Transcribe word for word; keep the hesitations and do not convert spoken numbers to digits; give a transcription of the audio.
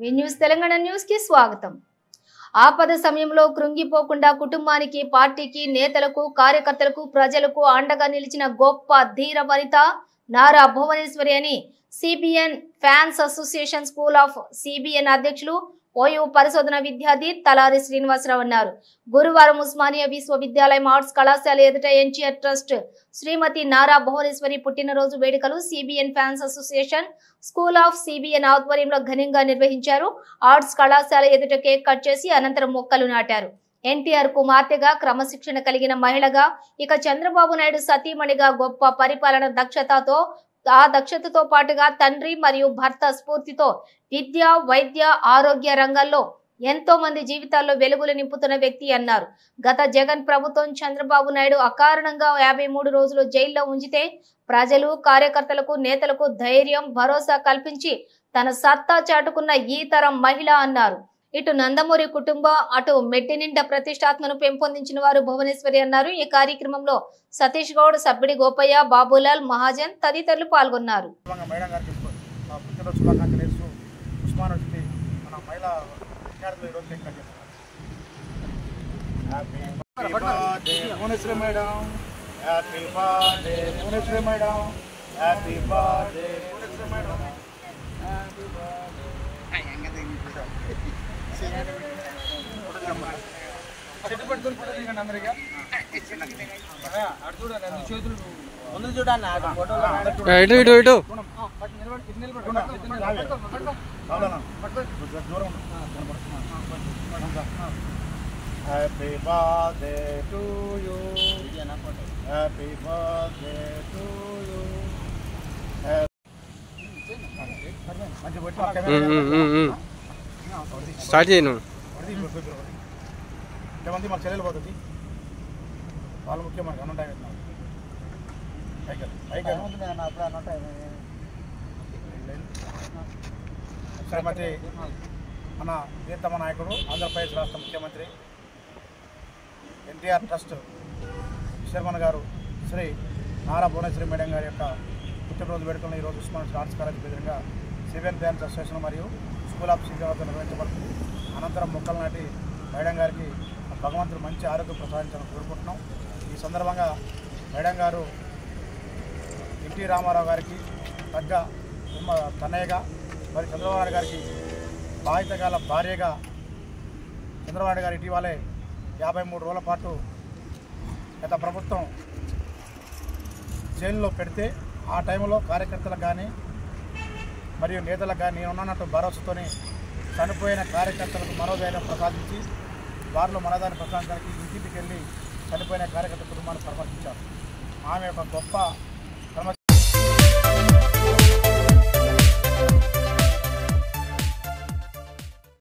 వి news Telangana news కి స్వాగతం. ఆపద సమయంలో కృంగిపోకుండా కుటుంబానికి, పార్టీకి, నేతలకు, కార్యకర్తలకు, ప్రజలకు అండగా నిలిచిన గొప్ప ధీర వనిత నారా భువనేశ్వరి అని CBN fans association school of CBN అధ్యక్షులు ఓయూ పరిశోధన విద్యార్థి తలారి శ్రీనివాసరావు అన్నారు. గురువారం ఉస్మానియా విశ్వవిద్యాలయం ఆర్ట్స్ కళాశాల ఎదుట ఎన్టీఆర్ ట్రస్ట్ శ్రీమతి నారా భువనేశ్వరి పుట్టినరోజు వేడుకలు CBN fans association school of CBN ఆధ్వర్యంలో ఘనంగా నిర్వహించారు. ఆర్ట్స్ కళాశాల ఎదుట కేక్ కట్ చేసి అనంతరం మొక్కలు నాటారు. ఎన్టీఆర్ కుమార్తెగా, క్రమశిక్షణ కలిగిన మహిళగా, ఇక చంద్రబాబు నాయుడు సతీమణిగా గొప్ప పరిపాలన దక్షతతో ఆ దక్షతతో పాటుగా తండ్రి మరియు భర్త స్ఫూర్తితో విద్య, వైద్య, ఆరోగ్య రంగాల్లో ఎంతో మంది జీవితాల్లో వెలుగులు నింపుతున్న వ్యక్తి అన్నారు. గత జగన్ ప్రభుత్వం చంద్రబాబు నాయుడు అకారణంగా యాభై మూడు రోజులు జైల్లో ఉంచితే ప్రజలు, కార్యకర్తలకు, నేతలకు ధైర్యం, భరోసా కల్పించి తన సత్తా చాటుకున్న ఈ తరం మహిళ అన్నారు. ఇటు నందమూరి కుటుంబం, అటు మెట్టినిండా ప్రతిష్టాత్మను పెంపొందించిన వారు భువనేశ్వరి అన్నారు. ఈ కార్యక్రమంలో సతీష్ గౌడ్, సబ్బిడి గోపయ్య, బాబులాల్, మహాజన్ తదితరులు పాల్గొన్నారు. చెట్టు పట్టుకొని ఫోటో అందరికీ చేతులు ముందు చూడండి. ఇటు ఇటు ఇటు happy birthday to you, happy birthday to you. Start చేయను. ఇంతమంది మాకు చెల్లెలు పోతుంది, వాళ్ళు ముఖ్యం. మనకి అన్నం టైం శ్రీమతి మన ప్రియతమ నాయకుడు, ఆంధ్రప్రదేశ్ రాష్ట్ర ముఖ్యమంత్రి ఎన్టీఆర్ ట్రస్ట్ చైర్మన్ గారు శ్రీ నారా భువనేశ్వరి మేడం గారి యొక్క పుట్టినరోజు వేడుకలను ఈరోజు ఉస్మానియా ఆర్ట్స్ కాలేజ్ ఎదురుగా సిబిఎన్ ఫ్యాన్స్ అసోసియేషన్ మరియు స్కూల్ ఆఫ్ సిబిఎన్ వద్ద నిర్వహించబడుతుంది. అనంతరం మొక్కలు నాటి మేడం గారికి భగవంతుడు మంచి ఆరోగ్యం ప్రసాదించాలని కోరుకుంటున్నాం. ఈ సందర్భంగా మేడం గారు ఎన్టీ రామారావు గారికి తగ్గ తనయ్యగా, మరి చంద్రబాబు నాయుడు గారికి బాధ్యత గల భార్యగా, చంద్రబాబు నాయుడు గారు ఇటీవలే యాభై మూడు రోజుల పాటు గత ప్రభుత్వం జైల్లో పెడితే ఆ టైంలో కార్యకర్తలకు కానీ మరియు నేతలకు కానీ నేను ఉన్నట్టు భరోసాతోని చనిపోయిన కార్యకర్తలకు మనోధైర్యం ప్రసాదించి వారిలో మనోధైర్యం ప్రసాదించడానికి ఇంటికి వెళ్ళి చనిపోయిన కార్యకర్త కుటుంబాన్ని పరామర్శించారు. ఆమె ఒక గొప్ప